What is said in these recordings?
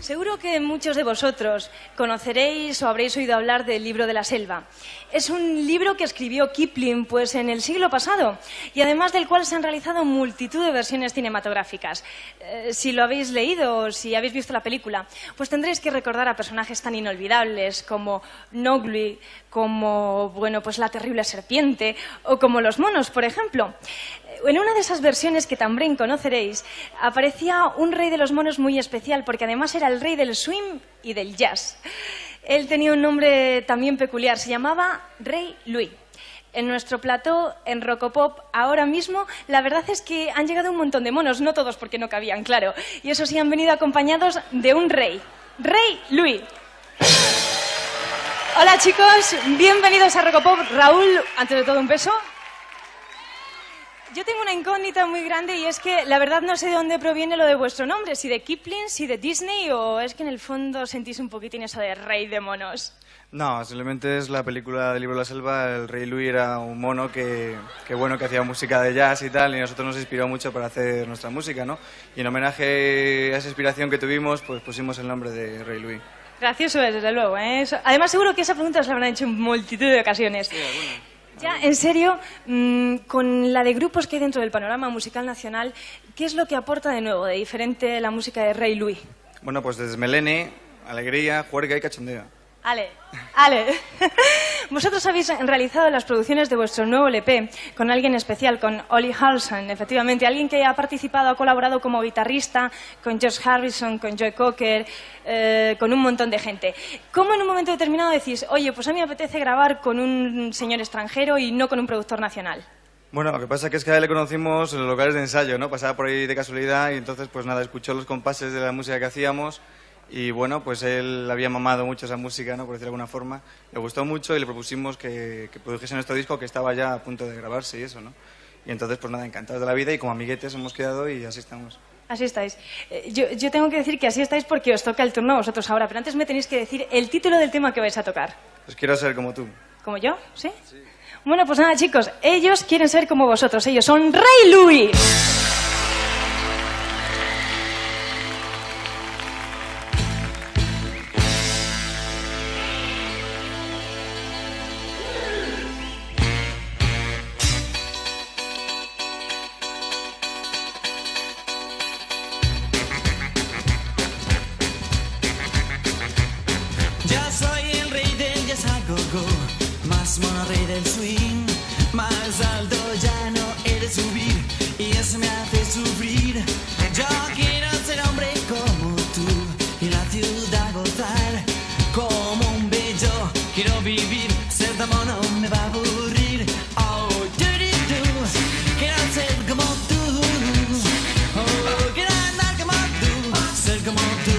Seguro que muchos de vosotros conoceréis o habréis oído hablar del Libro de la Selva. Es un libro que escribió Kipling pues, en el siglo pasado y además del cual se han realizado multitud de versiones cinematográficas. Si lo habéis leído o si habéis visto la película, pues tendréis que recordar a personajes tan inolvidables como Mowgli, como bueno, pues la terrible serpiente o como los monos, por ejemplo. En una de esas versiones que también conoceréis, aparecía un rey de los monos muy especial, porque además era el rey del swing y del jazz. Él tenía un nombre también peculiar, se llamaba Rey Louis. En nuestro plató, en Rocopop, ahora mismo, la verdad es que han llegado un montón de monos, no todos porque no cabían, claro. Y eso sí, han venido acompañados de un rey, Rey Louis. Hola chicos, bienvenidos a Rocopop. Raúl, antes de todo un beso. Yo tengo una incógnita muy grande y es que la verdad no sé de dónde proviene lo de vuestro nombre, si de Kipling, si de Disney o es que en el fondo sentís un poquitín eso de rey de monos. No, simplemente es la película del Libro de la Selva. El Rey Louis era un mono que hacía música de jazz y tal, y nosotros nos inspiró mucho para hacer nuestra música, ¿no? Y en homenaje a esa inspiración que tuvimos, pues pusimos el nombre de Rey Louis. Gracioso es, desde luego, ¿eh? Además seguro que esa pregunta os la habrán hecho en multitud de ocasiones. Sí, alguna. Ya, en serio, con la de grupos que hay dentro del panorama musical nacional, ¿qué es lo que aporta de nuevo, de diferente la música de Rey Louis? Bueno, pues desmelene, alegría, juerga y cachondeo. Ale. Vosotros habéis realizado las producciones de vuestro nuevo LP con alguien especial, con Ollie Howson, efectivamente, alguien que ha participado, ha colaborado como guitarrista con George Harrison, con Joe Cocker, con un montón de gente. ¿Cómo en un momento determinado decís, oye, pues a mí me apetece grabar con un señor extranjero y no con un productor nacional? Bueno, lo que pasa es que a él le conocimos en los locales de ensayo, ¿no? Pasaba por ahí de casualidad y entonces, pues nada, escuchó los compases de la música que hacíamos. Y bueno, pues él había mamado mucho esa música, ¿no? Por decirlo de alguna forma. Le gustó mucho y le propusimos que produjese nuestro disco, que estaba ya a punto de grabarse y eso, ¿no? Y entonces, pues nada, encantados de la vida y como amiguetes hemos quedado y así estamos. Así estáis. Yo tengo que decir que así estáis porque os toca el turno a vosotros ahora, pero antes me tenéis que decir el título del tema que vais a tocar. Pues quiero ser como tú. ¿Como yo? ¿Sí? Sí. Bueno, pues nada, chicos, ellos quieren ser como vosotros. Ellos son Rey Louis. Más mono rey del swing, más alto ya no he de subir y eso me hace sufrir. Yo quiero ser hombre como tú y la ciudad gozar como un bello. Quiero vivir, ser tan mono me va a aburrir. Oh, quiero ser como tú. Oh, quiero andar como tú, ser como tú.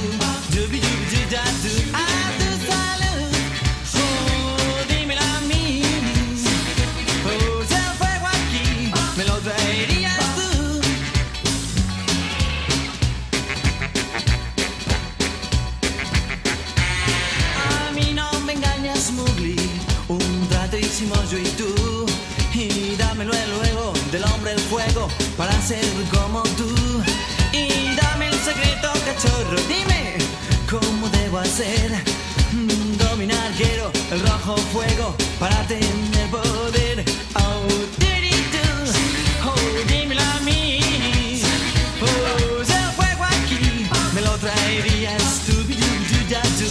Yo y tú, y dámelo luego del hombre el fuego para ser como tú, y dame el secreto cachorro, dime cómo debo hacer, dominar quiero el rojo fuego para tener poder. Oh, dímelo a mí, oh, si el fuego aquí me lo traerías tú, ya tú.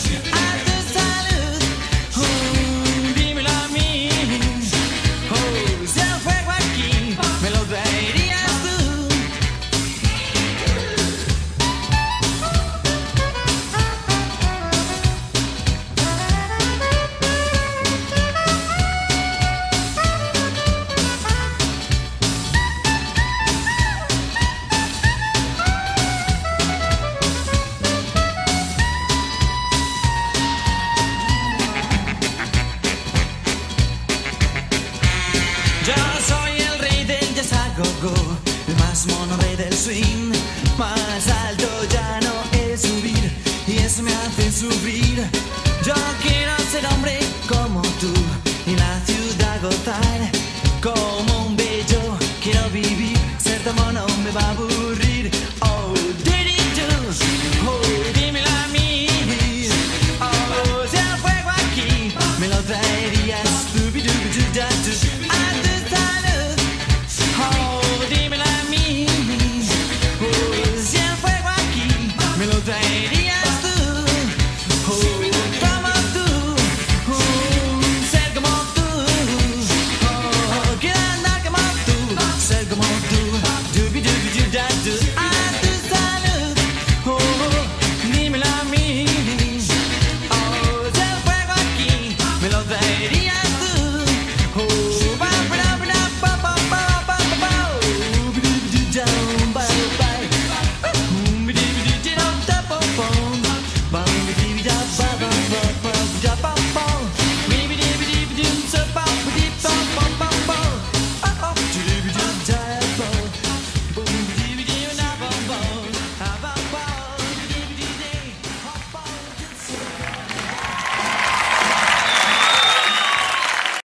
El más mono rey del swing, más alto ya no he de subir y eso me hace sufrir. Yo quiero ser hombre como tú y la ciudad gozar como un bello. Quiero vivir, ser tan mono me va a aburrir. Oh, dímelo a mí. me lo trae